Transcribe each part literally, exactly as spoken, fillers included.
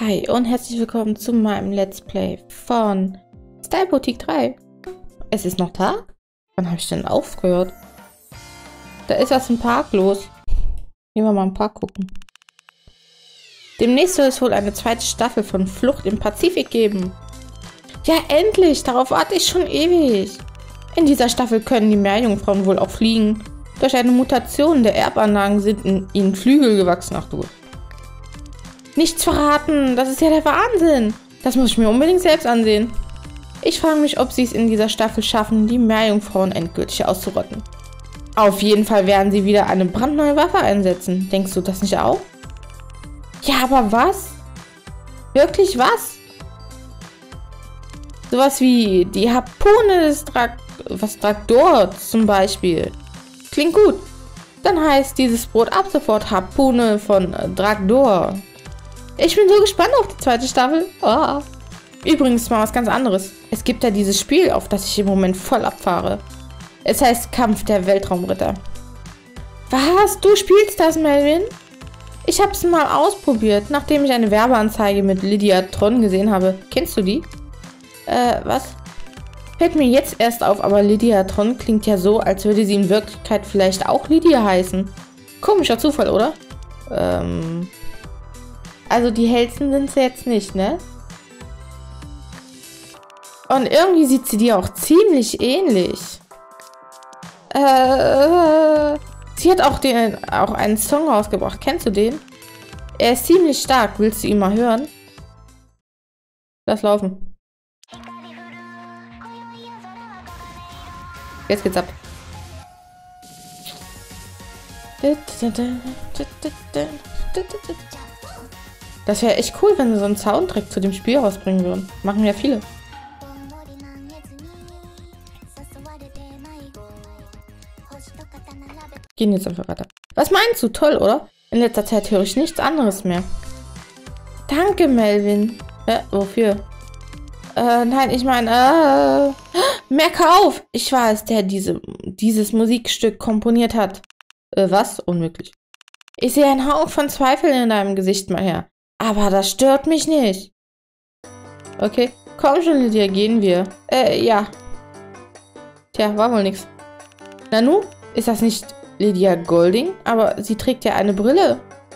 Hi und herzlich willkommen zu meinem Let's Play von Style Boutique drei. Es ist noch Tag? Wann habe ich denn aufgehört? Da ist was im Park los. Gehen wir mal im Park gucken. Demnächst soll es wohl eine zweite Staffel von Flucht im Pazifik geben. Ja, endlich! Darauf warte ich schon ewig. In dieser Staffel können die Meerjungfrauen wohl auch fliegen. Durch eine Mutation der Erbanlagen sind in ihnen Flügel gewachsen. Ach du. Nichts verraten, das ist ja der Wahnsinn. Das muss ich mir unbedingt selbst ansehen. Ich frage mich, ob sie es in dieser Staffel schaffen, die Meerjungfrauen endgültig auszurotten. Auf jeden Fall werden sie wieder eine brandneue Waffe einsetzen. Denkst du das nicht auch? Ja, aber was? Wirklich was? Sowas wie die Harpune des Drak... was Traktor zum Beispiel. Klingt gut. Dann heißt dieses Brot ab sofort Harpune von Traktor. Ich bin so gespannt auf die zweite Staffel. Oh. Übrigens mal was ganz anderes. Es gibt ja dieses Spiel, auf das ich im Moment voll abfahre. Es heißt Kampf der Weltraumritter. Was? Du spielst das, Melvin? Ich habe es mal ausprobiert, nachdem ich eine Werbeanzeige mit Lydia Tron gesehen habe. Kennst du die? Äh, was? Fällt mir jetzt erst auf, aber Lydia Tron klingt ja so, als würde sie in Wirklichkeit vielleicht auch Lydia heißen. Komischer Zufall, oder? Ähm... Also die hellsten sind sie jetzt nicht, ne? Und irgendwie sieht sie dir auch ziemlich ähnlich. Äh, sie hat auch, den, auch einen Song rausgebracht. Kennst du den? Er ist ziemlich stark. Willst du ihn mal hören? Lass laufen. Jetzt geht's ab. Das wäre echt cool, wenn sie so einen Soundtrack zu dem Spiel rausbringen würden. Machen ja viele. Gehen jetzt einfach weiter. Was meinst du? Toll, oder? In letzter Zeit höre ich nichts anderes mehr. Danke, Melvin. Äh, wofür? Äh, nein, ich meine, äh... Mehr Kauf! Ich war es, der diese, dieses Musikstück komponiert hat. Äh, was? Unmöglich. Ich sehe einen Hauch von Zweifel in deinem Gesicht, mal her. Aber das stört mich nicht. Okay, komm schon, Lydia, gehen wir. Äh, ja. Tja, war wohl nix. Nanu, ist das nicht Lydia Golding? Aber sie trägt ja eine Brille.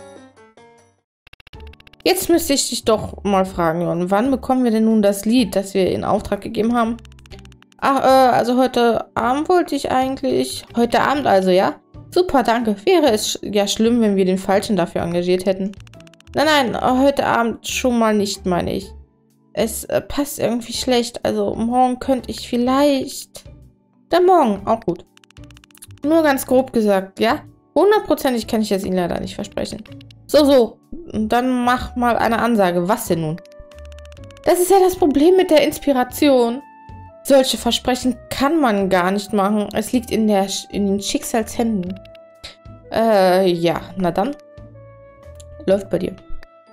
Jetzt müsste ich dich doch mal fragen, Jon, wann bekommen wir denn nun das Lied, das wir in Auftrag gegeben haben? Ach, äh, also heute Abend wollte ich eigentlich... Heute Abend also, ja? Super, danke. Wäre es ja schlimm, wenn wir den Falschen dafür engagiert hätten. Nein, nein, heute Abend schon mal nicht, meine ich. Es äh, passt irgendwie schlecht. Also morgen könnte ich vielleicht... Dann morgen, auch gut. Nur ganz grob gesagt, ja? Hundertprozentig kann ich es Ihnen leider nicht versprechen. So, so. Dann mach mal eine Ansage. Was denn nun? Das ist ja das Problem mit der Inspiration. Solche Versprechen kann man gar nicht machen. Es liegt in, der, in den Schicksalshänden. Äh, ja. Na dann. Läuft bei dir.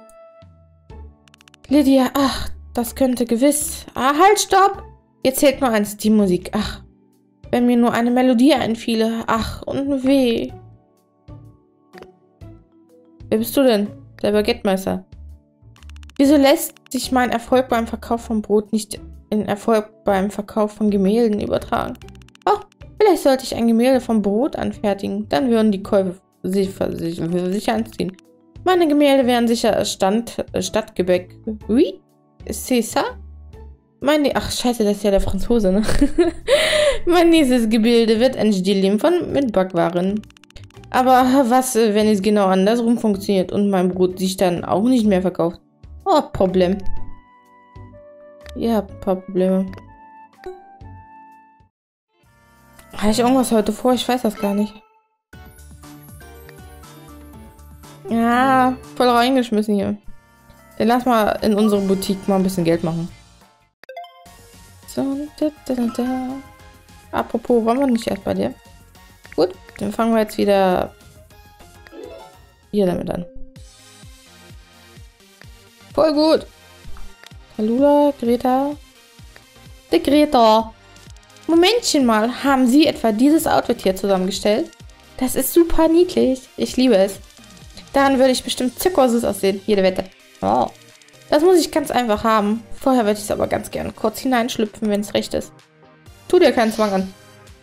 Lydia, ach, das könnte gewiss... Ah, halt, stopp! Jetzt zählt nur eins, die Musik. Ach, wenn mir nur eine Melodie einfiele. Ach, und weh. Wer bist du denn? Der Baguette-Meister. Wieso lässt sich mein Erfolg beim Verkauf von Brot nicht in Erfolg beim Verkauf von Gemälden übertragen? Oh, vielleicht sollte ich ein Gemälde von Brot anfertigen. Dann würden die Käufe sich, sich, sich anziehen. Meine Gemälde wären sicher Stand, Stadtgebäck. Oui? C'est ça? Mein, ach, scheiße, das ist ja der Franzose, ne? Mein nächstes Gebilde wird ein Stillleben von mit Backwaren. Aber was, wenn es genau andersrum funktioniert und mein Brot sich dann auch nicht mehr verkauft? Oh, Problem. Ja, ein paar Probleme. Habe ich irgendwas heute vor? Ich weiß das gar nicht. Ja, voll reingeschmissen hier. Dann lass mal in unsere Boutique mal ein bisschen Geld machen. So, da, da, da, da. Apropos, wollen wir nicht erst bei dir? Gut, dann fangen wir jetzt wieder hier damit an. Voll gut. Hallo, Greta. Die Greta. Momentchen mal, haben Sie etwa dieses Outfit hier zusammengestellt? Das ist super niedlich. Ich liebe es. Daran würde ich bestimmt zuckersüß aussehen. Jede Wette. Oh. Das muss ich ganz einfach haben. Vorher würde ich es aber ganz gerne kurz hineinschlüpfen, wenn es recht ist. Tu dir keinen Zwang an.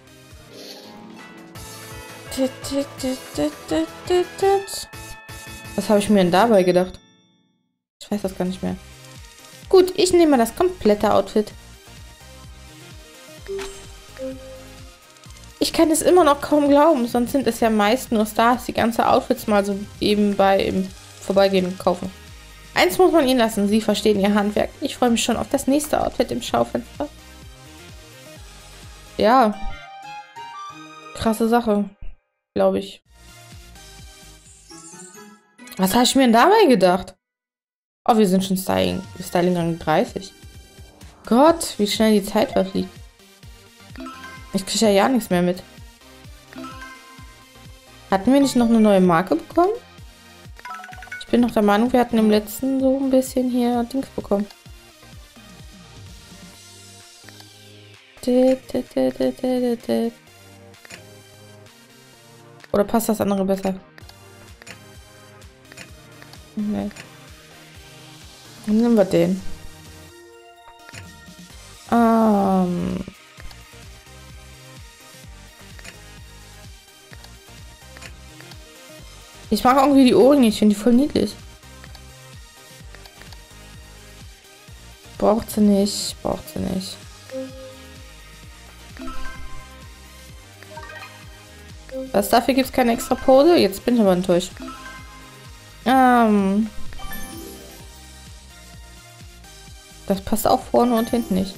Was habe ich mir denn dabei gedacht? Ich weiß das gar nicht mehr. Gut, ich nehme das komplette Outfit. Ich kann es immer noch kaum glauben, sonst sind es ja meist nur Stars, die ganze Outfits mal so eben bei im Vorbeigehen kaufen. Eins muss man ihnen lassen, sie verstehen ihr Handwerk. Ich freue mich schon auf das nächste Outfit im Schaufenster. Ja. Krasse Sache, glaube ich. Was habe ich mir denn dabei gedacht? Oh, wir sind schon Styling, Styling Rang dreißig. Gott, wie schnell die Zeit verfliegt. Ich kriege ja ja nichts mehr mit. Hatten wir nicht noch eine neue Marke bekommen? Ich bin noch der Meinung, wir hatten im letzten so ein bisschen hier Dings bekommen. Oder passt das andere besser? Nee. Dann nehmen wir den. Ähm... Ich mag irgendwie die Ohrringe, ich finde die voll niedlich. Braucht sie nicht, braucht sie nicht. Was, dafür gibt es keine extra Pose? Jetzt bin ich aber enttäuscht. Ähm. Das passt auch vorne und hinten nicht.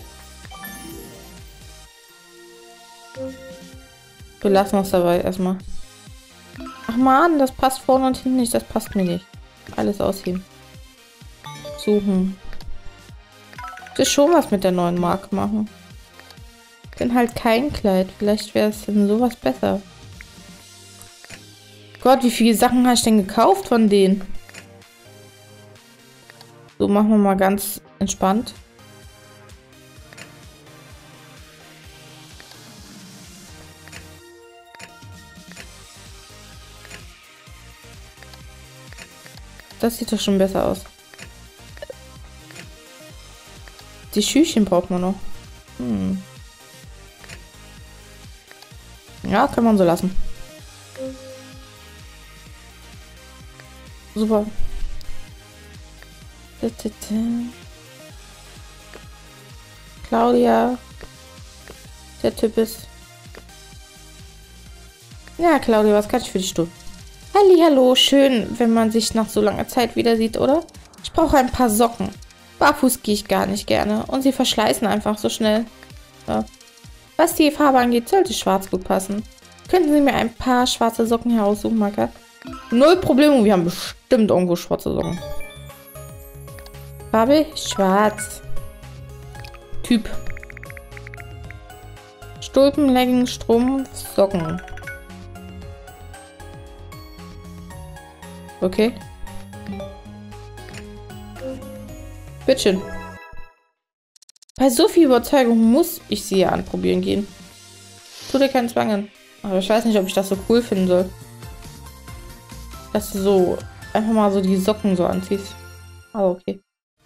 Wir lassen uns dabei erstmal. Ach man, das passt vorne und hinten nicht. Das passt mir nicht. Alles ausheben. Suchen. Ich will schon was mit der neuen Marke machen. Denn halt kein Kleid. Vielleicht wäre es denn sowas besser. Gott, wie viele Sachen hast du denn gekauft von denen? So, machen wir mal ganz entspannt. Das sieht doch schon besser aus. Die Schüchchen braucht man noch. Hm. Ja, kann man so lassen. Super. Claudia. Der Typ ist. Ja, Claudia, was kann ich für dich tun? Hallihallo, schön, wenn man sich nach so langer Zeit wieder sieht, oder? Ich brauche ein paar Socken. Barfuß gehe ich gar nicht gerne und sie verschleißen einfach so schnell. Ja. Was die Farbe angeht, sollte schwarz gut passen. Könnten Sie mir ein paar schwarze Socken heraussuchen, Marker? Null Probleme, wir haben bestimmt irgendwo schwarze Socken. Farbe schwarz. Typ. Stulpen, Leggings, Strumpf, Socken. Okay. Bitteschön. Bei so viel Überzeugung muss ich sie ja anprobieren gehen. Tu dir keinen Zwang an. Aber ich weiß nicht, ob ich das so cool finden soll. Dass du so einfach mal so die Socken so anziehst. Aber okay.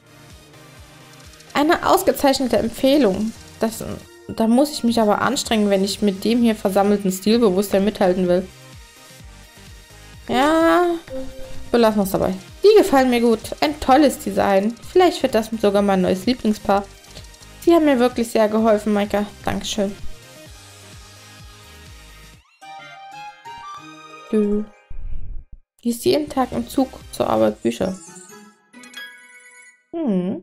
Eine ausgezeichnete Empfehlung. Das, da muss ich mich aber anstrengen, wenn ich mit dem hier versammelten Stilbewusstsein mithalten will. Ja, wir lassen uns dabei. Die gefallen mir gut. Ein tolles Design. Vielleicht wird das sogar mein neues Lieblingspaar. Sie haben mir wirklich sehr geholfen, Maika. Dankeschön. Du liest jeden Tag im Zug zur Arbeit Bücher. Hm.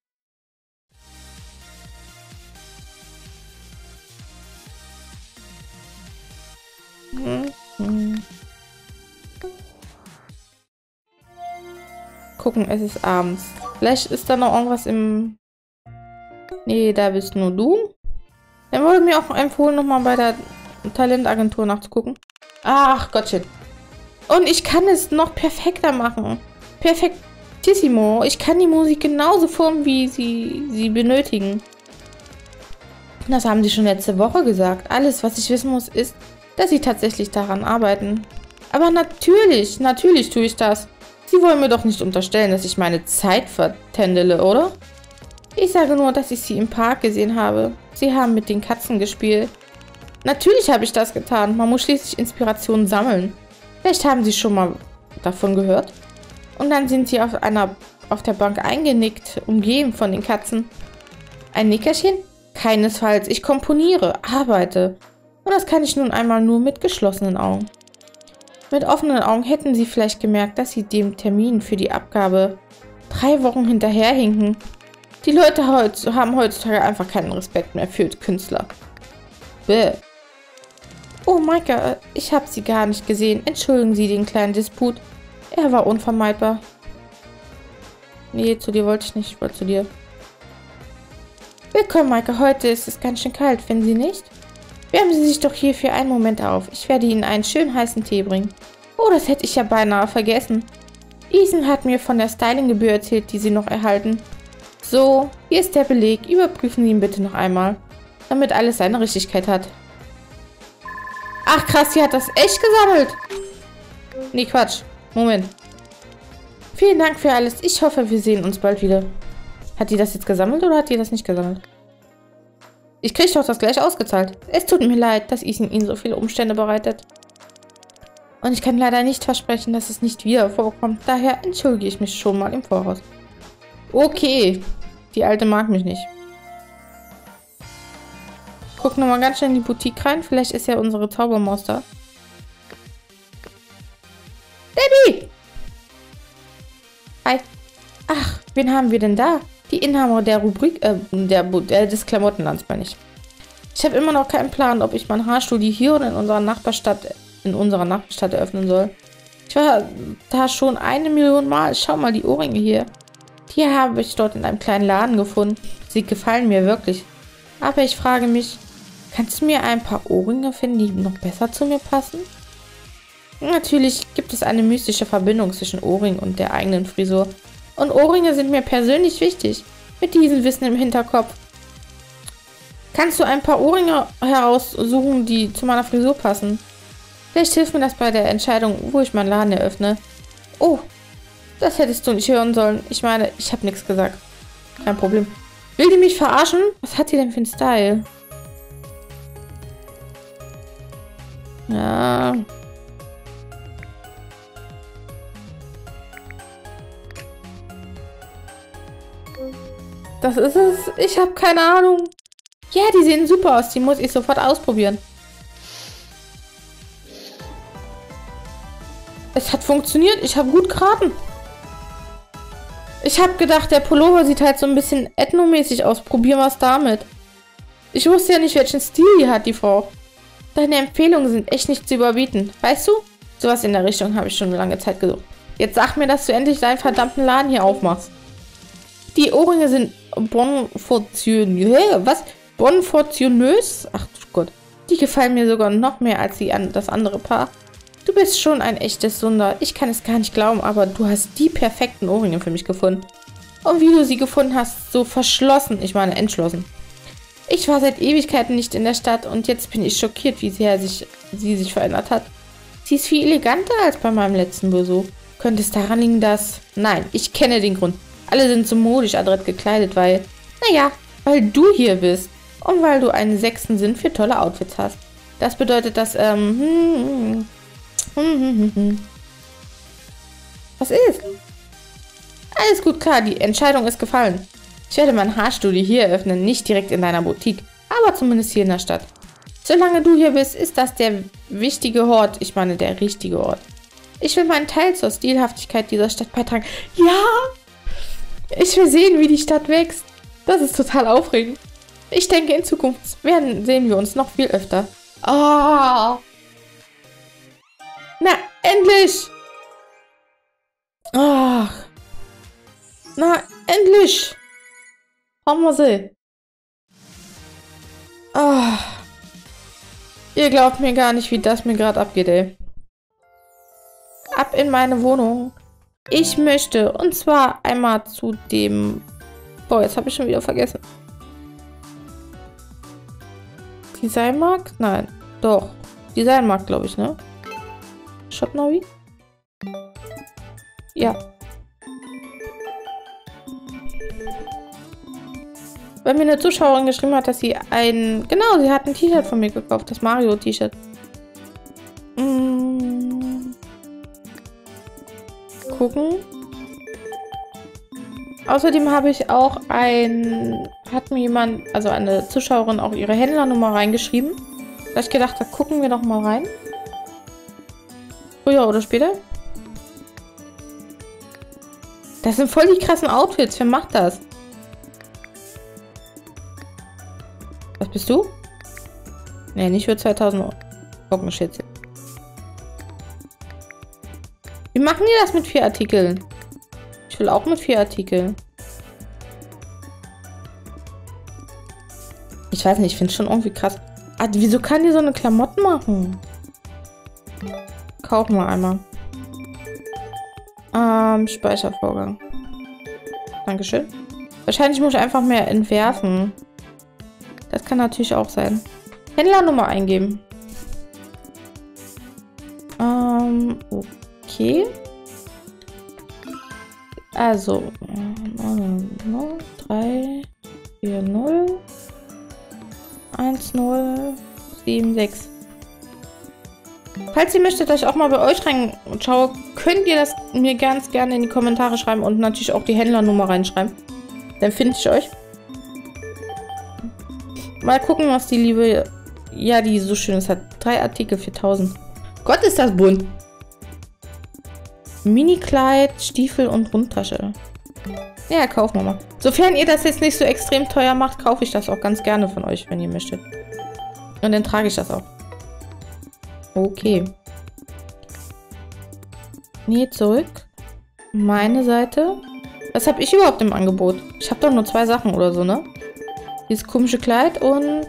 Hm. Hm. Gucken, es ist abends. Vielleicht ist da noch irgendwas im... Nee, da bist nur du. Dann wurde mir auch empfohlen, nochmal bei der Talentagentur nachzugucken. Ach Gottchen. Und ich kann es noch perfekter machen. Perfektissimo. Ich kann die Musik genauso formen, wie sie sie benötigen. Das haben sie schon letzte Woche gesagt. Alles, was ich wissen muss, ist, dass sie tatsächlich daran arbeiten. Aber natürlich, natürlich tue ich das. Sie wollen mir doch nicht unterstellen, dass ich meine Zeit vertändele, oder? Ich sage nur, dass ich sie im Park gesehen habe. Sie haben mit den Katzen gespielt. Natürlich habe ich das getan. Man muss schließlich Inspirationen sammeln. Vielleicht haben Sie schon mal davon gehört. Und dann sind Sie auf einer auf der Bank eingenickt, umgeben von den Katzen. Ein Nickerchen? Keinesfalls. Ich komponiere, arbeite. Und das kann ich nun einmal nur mit geschlossenen Augen. Mit offenen Augen hätten Sie vielleicht gemerkt, dass Sie dem Termin für die Abgabe drei Wochen hinterherhinken. Die Leute heutz, haben heutzutage einfach keinen Respekt mehr für Künstler. Bäh. Oh, Maika, ich habe Sie gar nicht gesehen. Entschuldigen Sie den kleinen Disput. Er war unvermeidbar. Nee, zu dir wollte ich nicht. Ich wollte zu dir. Willkommen, Maika. Heute ist es ganz schön kalt, finden Sie nicht? Wärmen Sie sich doch hier für einen Moment auf. Ich werde Ihnen einen schönen heißen Tee bringen. Oh, das hätte ich ja beinahe vergessen. Ethan hat mir von der Stylinggebühr erzählt, die Sie noch erhalten. So, hier ist der Beleg. Überprüfen Sie ihn bitte noch einmal, damit alles seine Richtigkeit hat. Ach krass, sie hat das echt gesammelt. Nee, Quatsch. Moment. Vielen Dank für alles. Ich hoffe, wir sehen uns bald wieder. Hat die das jetzt gesammelt oder hat die das nicht gesammelt? Ich kriege doch das gleich ausgezahlt. Es tut mir leid, dass Ethan Ihnen so viele Umstände bereitet. Und ich kann leider nicht versprechen, dass es nicht wieder vorkommt. Daher entschuldige ich mich schon mal im Voraus. Okay. Die Alte mag mich nicht. Guck nochmal ganz schnell in die Boutique rein. Vielleicht ist ja unsere Zaubermaus da. Debbie! Hi. Ach, wen haben wir denn da? Die Inhaber der Rubrik, äh, der, äh, des Klamottenlands, meine ich. Ich habe immer noch keinen Plan, ob ich mein Haarstudio hier oder in unserer Nachbarstadt, in unserer Nachbarstadt eröffnen soll. Ich war da schon eine Million Mal. Schau mal, die Ohrringe hier. Die habe ich dort in einem kleinen Laden gefunden. Sie gefallen mir wirklich. Aber ich frage mich, kannst du mir ein paar Ohrringe finden, die noch besser zu mir passen? Natürlich gibt es eine mystische Verbindung zwischen Ohrring und der eigenen Frisur. Und Ohrringe sind mir persönlich wichtig. Mit diesem Wissen im Hinterkopf. Kannst du ein paar Ohrringe heraussuchen, die zu meiner Frisur passen? Vielleicht hilft mir das bei der Entscheidung, wo ich meinen Laden eröffne. Oh, das hättest du nicht hören sollen. Ich meine, ich habe nichts gesagt. Kein Problem. Will die mich verarschen? Was hat die denn für einen Style? Ja. Das ist es. Ich habe keine Ahnung. Ja, die sehen super aus. Die muss ich sofort ausprobieren. Es hat funktioniert. Ich habe gut geraten. Ich habe gedacht, der Pullover sieht halt so ein bisschen ethnomäßig aus. Probieren wir es damit. Ich wusste ja nicht, welchen Stil die hat, die Frau. Deine Empfehlungen sind echt nicht zu überbieten. Weißt du? Sowas in der Richtung habe ich schon eine lange Zeit gesucht. Jetzt sag mir, dass du endlich deinen verdammten Laden hier aufmachst. Die Ohrringe sind bonfortunös. Was? Bonfortunös? Ach Gott. Die gefallen mir sogar noch mehr als die an das andere Paar. Du bist schon ein echtes Wunder. Ich kann es gar nicht glauben, aber du hast die perfekten Ohrringe für mich gefunden. Und wie du sie gefunden hast, so verschlossen, ich meine entschlossen. Ich war seit Ewigkeiten nicht in der Stadt und jetzt bin ich schockiert, wie sehr sich, sie sich verändert hat. Sie ist viel eleganter als bei meinem letzten Besuch. Könnte es daran liegen, dass... Nein, ich kenne den Grund. Alle sind so modisch adrett gekleidet, weil... Naja, weil du hier bist. Und weil du einen sechsten Sinn für tolle Outfits hast. Das bedeutet, dass, ähm... Hm, hm, hm, hm, hm. Was ist? Alles gut, klar, die Entscheidung ist gefallen. Ich werde mein Haarstudio hier eröffnen, nicht direkt in deiner Boutique, aber zumindest hier in der Stadt. Solange du hier bist, ist das der wichtige Ort, ich meine der richtige Ort. Ich will meinen Teil zur Stilhaftigkeit dieser Stadt beitragen. Ja! Ich will sehen, wie die Stadt wächst. Das ist total aufregend. Ich denke, in Zukunft werden, sehen wir uns noch viel öfter. Oh. Na, endlich! Ach. Na, endlich! Haben wir sie. Ah. Ihr glaubt mir gar nicht, wie das mir gerade abgeht, ey. Ab in meine Wohnung. Ich möchte, und zwar einmal zu dem... Boah, jetzt habe ich schon wieder vergessen. Designmarkt? Nein, doch. Designmarkt, glaube ich, ne? Shop Navi? Ja. Weil mir eine Zuschauerin geschrieben hat, dass sie ein... Genau, sie hat ein T-Shirt von mir gekauft. Das Mario-T-Shirt. Mm. Gucken. Außerdem habe ich auch ein... Hat mir jemand, also eine Zuschauerin, auch ihre Händlernummer reingeschrieben. Da habe ich gedacht, da gucken wir doch mal rein. Früher oder später. Das sind voll die krassen Outfits. Wer macht das? Was bist du? Nee, nicht für zweitausend Trockenschätze. Wie machen die das mit vier Artikeln? Ich will auch mit vier Artikeln. Ich weiß nicht, ich finde es schon irgendwie krass. Ah, wieso kann die so eine Klamotten machen? Kaufen wir einmal. Ähm, Speichervorgang. Dankeschön. Wahrscheinlich muss ich einfach mehr entwerfen. Das kann natürlich auch sein. Händlernummer eingeben. Ähm, okay. Also, drei, vier, null, eins, null, sieben, sechs. Falls ihr möchtet, dass ich auch mal bei euch reinschaue, könnt ihr das mir ganz gerne in die Kommentare schreiben und natürlich auch die Händlernummer reinschreiben. Dann finde ich euch. Mal gucken, was die liebe... Ja, die so schön ist. Hat drei Artikel, viertausend. Gott, ist das bunt. Mini-Kleid, Stiefel und Rundtasche. Ja, kaufen wir mal. Sofern ihr das jetzt nicht so extrem teuer macht, kaufe ich das auch ganz gerne von euch, wenn ihr möchtet. Und dann trage ich das auch. Okay. Nee, zurück. Meine Seite. Was habe ich überhaupt im Angebot? Ich habe doch nur zwei Sachen oder so, ne? Dieses komische Kleid und...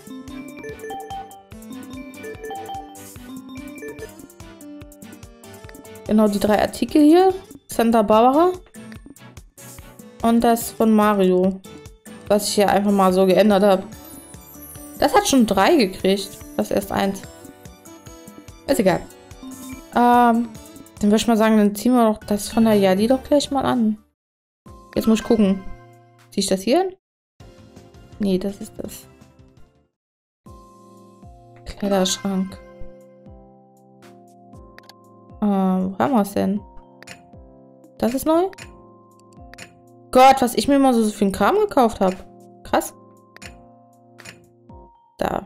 Genau, die drei Artikel hier. Santa Barbara. Und das von Mario. Was ich hier einfach mal so geändert habe. Das hat schon drei gekriegt. Das ist erst eins. Ist egal. Ähm, dann würde ich mal sagen, dann ziehen wir doch das von der Yadi doch gleich mal an. Jetzt muss ich gucken. Ziehe ich das hier hin? Nee, das ist das. Kleiderschrank. Ähm, wo haben wir es denn? Das ist neu? Gott, was ich mir mal so für einen Kram gekauft habe. Krass. Da.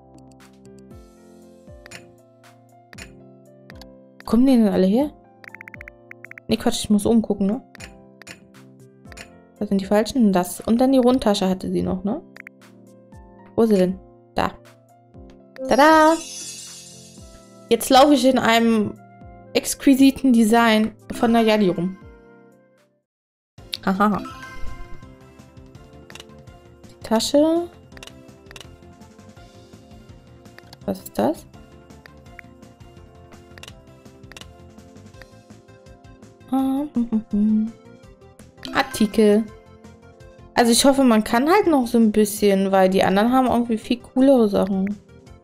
Wo kommen die denn alle her? Nee, Quatsch, ich muss umgucken, ne? Das sind die falschen. Das. Und dann die Rundtasche hatte sie noch, ne? Wo ist sie denn? Da. Tada! Jetzt laufe ich in einem exquisiten Design von der Yadi rum. Haha. Die Tasche. Was ist das? Ah, hm, hm, hm. Artikel. Also ich hoffe, man kann halt noch so ein bisschen, weil die anderen haben irgendwie viel coolere Sachen.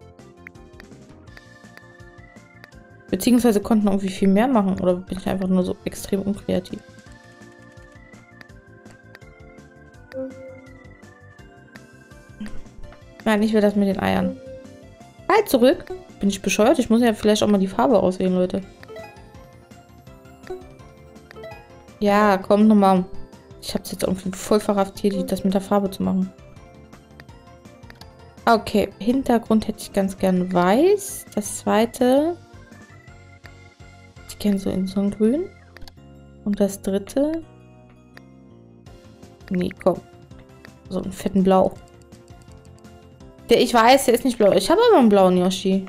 Beziehungsweise konnten irgendwie viel mehr machen. Oder bin ich einfach nur so extrem unkreativ? Nein, ich will das mit den Eiern. Halt zurück. Bin ich bescheuert? Ich muss ja vielleicht auch mal die Farbe auswählen, Leute. Ja, komm nochmal. Ich hab's jetzt irgendwie voll verraftiert, das mit der Farbe zu machen. Okay, Hintergrund hätte ich ganz gern weiß. Das zweite... Ich kenne so in so ein Grün. Und das dritte... Nee, komm. So einen fetten Blau. Der, ich weiß, der ist nicht blau. Ich habe aber einen blauen Yoshi.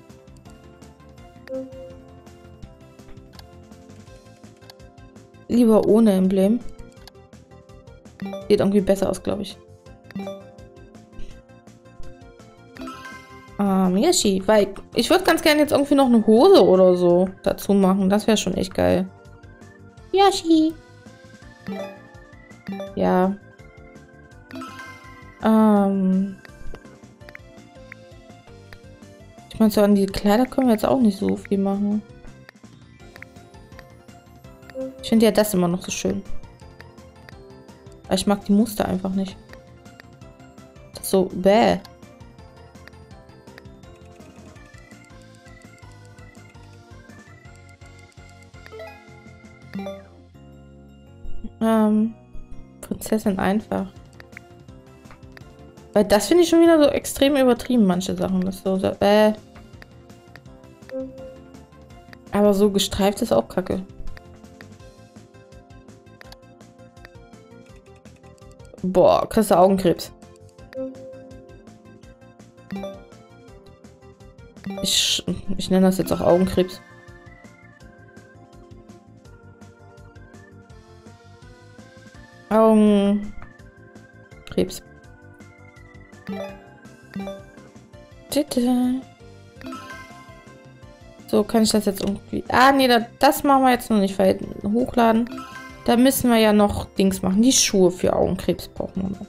Lieber ohne Emblem. Sieht irgendwie besser aus, glaube ich. Ah, Yoshi. Weil ich würde ganz gerne jetzt irgendwie noch eine Hose oder so dazu machen. Das wäre schon echt geil. Yoshi. Ja. Ähm. Ich meine, so an die Kleider können wir jetzt auch nicht so viel machen. Ich finde ja das immer noch so schön. Aber ich mag die Muster einfach nicht. Das ist so bäh. Ähm, Prinzessin einfach. Weil das finde ich schon wieder so extrem übertrieben, manche Sachen. Das ist so, so äh. Aber so gestreift ist auch kacke. Boah, kriegst du Augenkrebs. Ich, ich nenne das jetzt auch Augenkrebs. Augenkrebs. So, kann ich das jetzt irgendwie... Ah, nee, das, das machen wir jetzt noch nicht, weil hochladen. Da müssen wir ja noch Dings machen. Die Schuhe für Augenkrebs brauchen wir noch.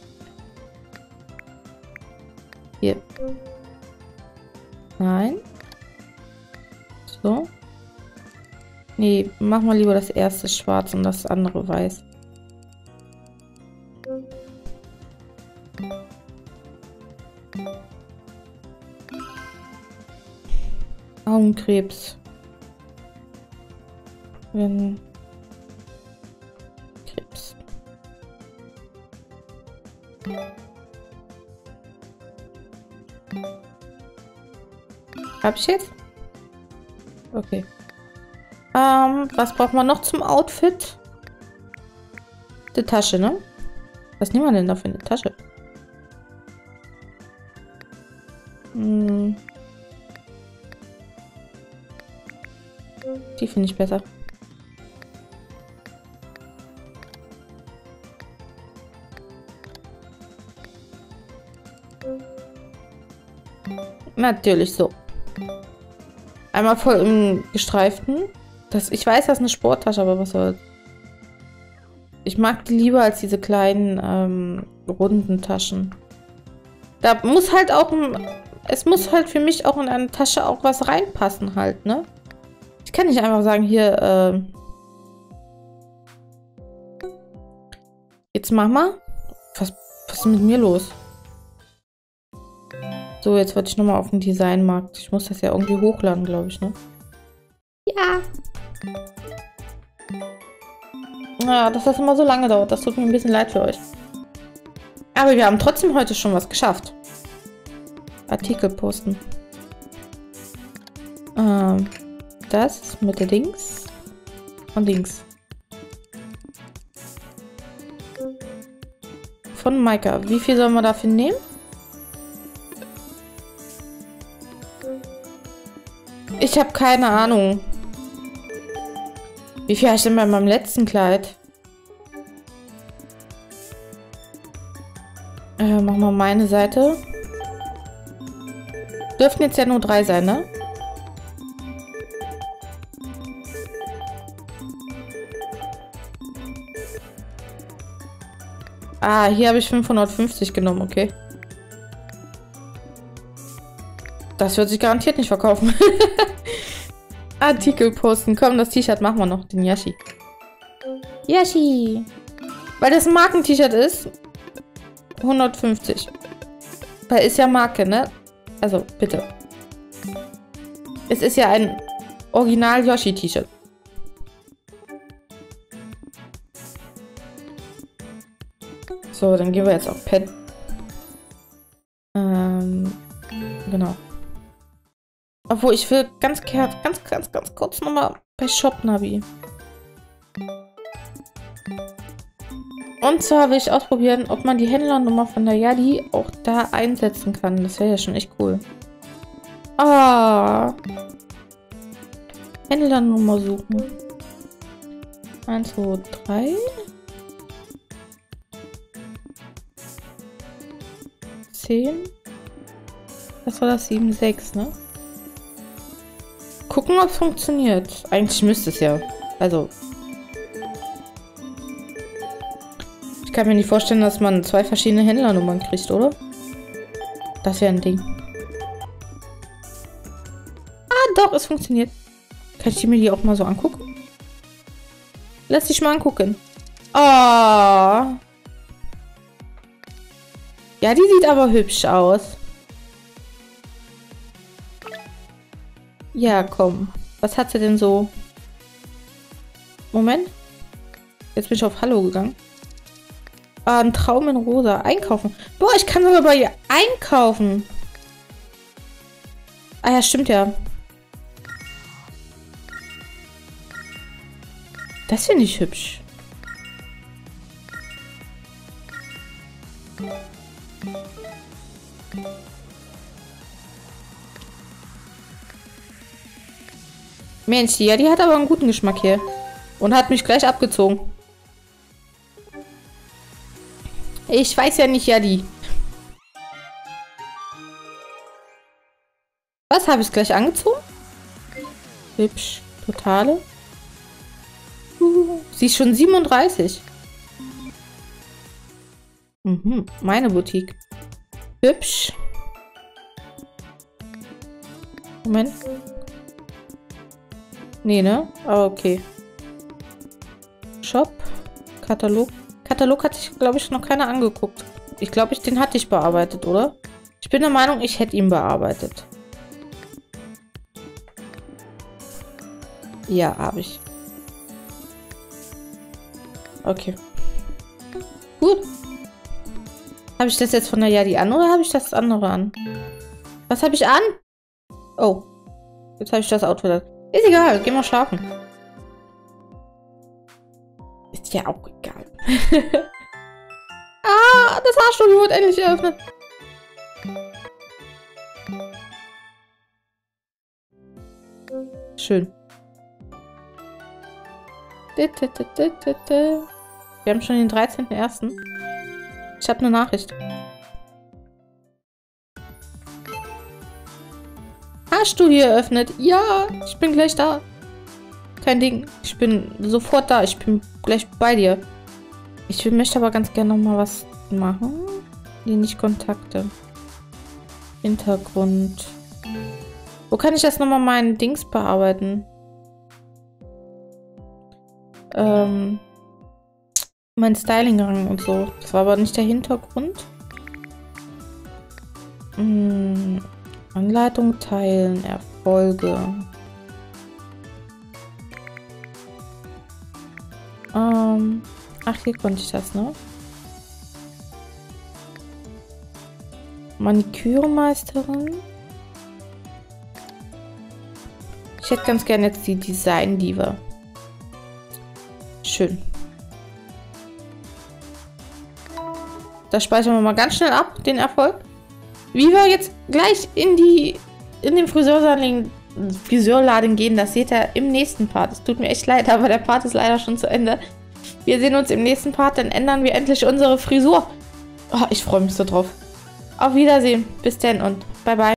Hier. Nein. So. Nee, machen wir lieber das erste schwarz und das andere weiß. Augenkrebs. Wenn Krebs. Hab ich jetzt? Okay. Ähm, was braucht man noch zum Outfit? Die Tasche, ne? Was nehmen wir denn da für eine Tasche? Hm. Die finde ich besser. Natürlich so. Einmal voll im gestreiften. Das, ich weiß, das ist eine Sporttasche, aber was soll's. Ich mag die lieber als diese kleinen ähm, runden Taschen. Da muss halt auch ein, es muss halt für mich auch in eine Tasche auch was reinpassen halt, ne? Ich kann nicht einfach sagen, hier, äh, jetzt mach mal. Was, was ist mit mir los? So, jetzt wollte ich nochmal auf den Designmarkt. Ich muss das ja irgendwie hochladen, glaube ich, ne? Ja. Ja, dass das immer so lange dauert. Das tut mir ein bisschen leid für euch. Aber wir haben trotzdem heute schon was geschafft. Artikel posten. Ähm, das mit der Dings. Und Dings. Von Maika. Wie viel sollen wir dafür nehmen? Ich habe keine Ahnung. Wie viel habe ich denn bei meinem letzten Kleid? Äh, machen wir meine Seite. Dürften jetzt ja nur drei sein, ne? Ah, hier habe ich fünfhundertfünfzig genommen, okay. Das wird sich garantiert nicht verkaufen. Artikel posten. Komm, das T-Shirt machen wir noch. Den Yashi. Yashi. Weil das ein Marken-T-Shirt ist. hundertfünfzig. Weil ist ja Marke, ne? Also, bitte. Es ist ja ein Original-Yoshi-T-Shirt. So, dann gehen wir jetzt auf Pet. Ähm, genau. Obwohl, ich will ganz, ganz, ganz, ganz kurz nochmal bei Shop Navi. Und zwar will ich ausprobieren, ob man die Händlernummer von der Yadi auch da einsetzen kann. Das wäre ja schon echt cool. Ah. Händlernummer suchen. eins, zwei, drei. zehn. Das war das sieben, sechs, ne? Gucken, ob es funktioniert. Eigentlich müsste es ja. Also. Ich kann mir nicht vorstellen, dass man zwei verschiedene Händlernummern kriegt, oder? Das wäre ein Ding. Ah, doch, es funktioniert. Kann ich mir die auch mal so angucken? Lass dich mal angucken. Oh. Ja, die sieht aber hübsch aus. Ja, komm. Was hat sie denn so? Moment. Jetzt bin ich auf Hallo gegangen. Ah, ein Traum in Rosa. Einkaufen. Boah, ich kann sogar bei ihr einkaufen. Ah ja, stimmt ja. Das finde ich hübsch. Mensch, ja, die hat aber einen guten Geschmack hier. Und hat mich gleich abgezogen. Ich weiß ja nicht, ja, die. Was, habe ich es gleich angezogen? Hübsch. Totale. Uh, sie ist schon siebenunddreißig. Mhm, meine Boutique. Hübsch. Moment. Nee, ne? Aber okay. Shop. Katalog. Katalog hat sich, glaube ich, noch keiner angeguckt. Ich glaube, ich, den hatte ich bearbeitet, oder? Ich bin der Meinung, ich hätte ihn bearbeitet. Ja, habe ich. Okay. Gut. Habe ich das jetzt von der Yadi an oder habe ich das andere an? Was habe ich an? Oh. Jetzt habe ich das Outfit an. Ist egal, geh mal schlafen. Ist ja auch egal. Ah, das Haarstudio wird endlich eröffnet. Schön. Wir haben schon den dreizehnten ersten Ich habe eine Nachricht. Haarstudio eröffnet. Ja, ich bin gleich da. Kein Ding. Ich bin sofort da. Ich bin gleich bei dir. Ich möchte aber ganz gerne noch mal was machen. Die nicht Kontakte. Hintergrund. Wo kann ich das nochmal meinen Dings bearbeiten? Ähm, mein Styling-Rang und so. Das war aber nicht der Hintergrund. Hm, Anleitung teilen, Erfolge. Ähm, ach, hier konnte ich das, ne? Manikürmeisterin. Ich hätte ganz gerne jetzt die Design-Diva. Schön. Das speichern wir mal ganz schnell ab, den Erfolg. Wie wir jetzt gleich in die in den Friseurladen, Friseurladen gehen, das seht ihr im nächsten Part. Es tut mir echt leid, aber der Part ist leider schon zu Ende. Wir sehen uns im nächsten Part, dann ändern wir endlich unsere Frisur. Oh, ich freue mich so drauf. Auf Wiedersehen. Bis dann und bye bye.